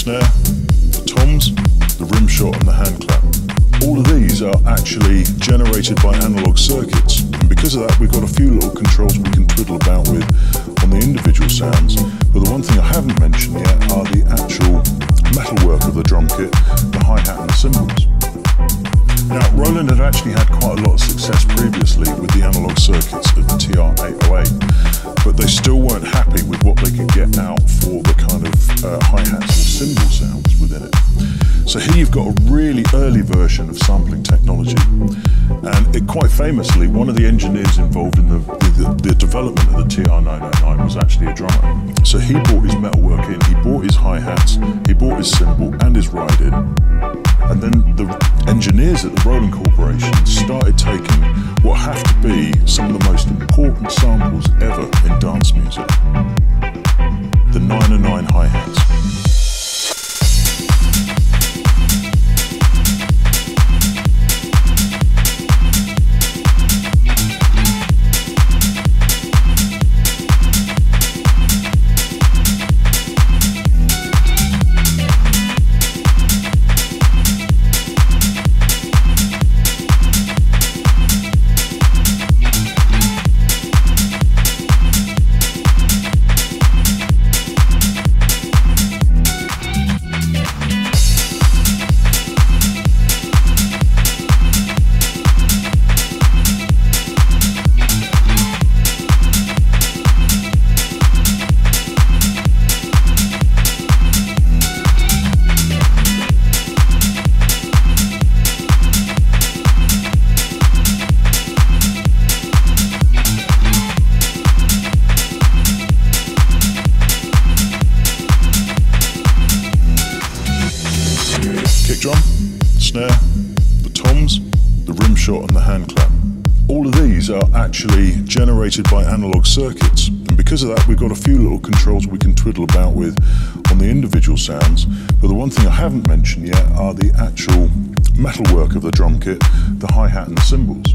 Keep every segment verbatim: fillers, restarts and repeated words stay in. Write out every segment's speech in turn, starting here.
snare, the toms, the rim shot and the hand clap. All of these are actually generated by analog circuits, and because of that we've got a few little controls we can twiddle about with on the individual sounds, but the one thing I haven't mentioned yet are the actual metalwork of the drum kit, the hi-hat and the cymbals. Now, Roland had actually had quite a lot of success previously with the analog circuits of the T R eight oh eight, but they still weren't happy with what they could get out for the kind of uh, hi-hats or cymbal sounds within it. So here you've got a really early version of sampling technology, and it quite famously, one of the engineers involved in the, the, the development of the T R nine oh nine was actually a drummer. So he brought his metalwork in, he brought his hi-hats, he brought his cymbal and his ride-in, and then the engineers at the Roland Corporation started taking what have to be some of the most important samples ever in dance music, the nine oh nine hi-hats. Kick drum, snare, the toms, the rim shot and the hand clap. All of these are actually generated by analog circuits, and because of that we've got a few little controls we can twiddle about with on the individual sounds, but the one thing I haven't mentioned yet are the actual metalwork of the drum kit, the hi-hat and the cymbals.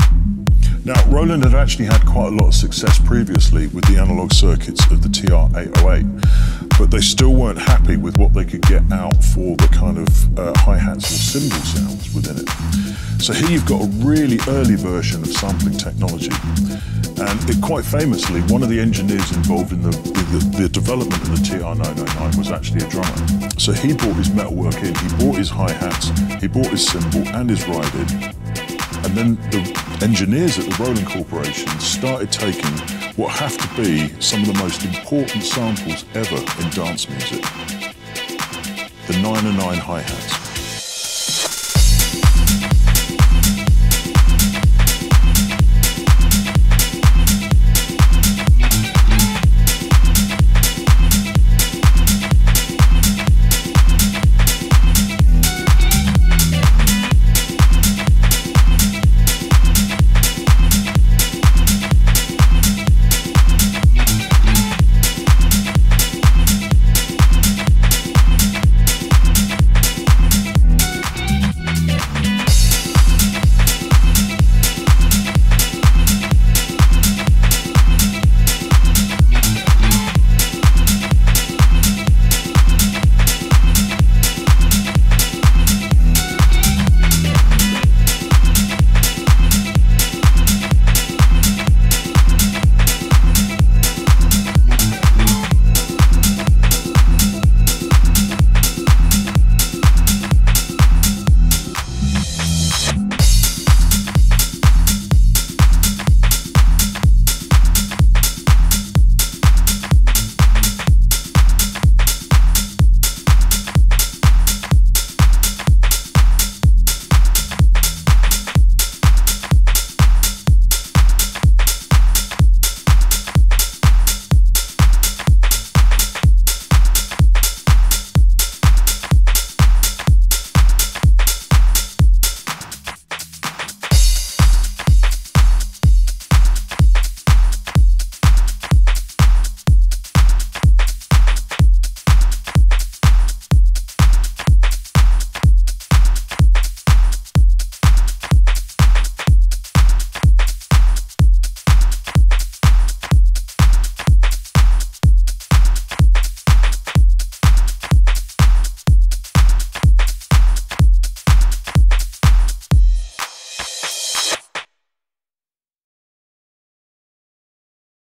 Now, Roland had actually had quite a lot of success previously with the analog circuits of the T R eight oh eight, but they still weren't happy with what they could get out for the kind of uh, hi-hats or cymbal sounds within it. So here you've got a really early version of sampling technology, and it quite famously, one of the engineers involved in the, the, the development of the T R nine oh nine was actually a drummer. So he brought his metalwork in, he brought his hi-hats, he brought his cymbal and his ride-in, and then the engineers at the Roland Corporation started taking what have to be some of the most important samples ever in dance music, the nine oh nine hi-hats.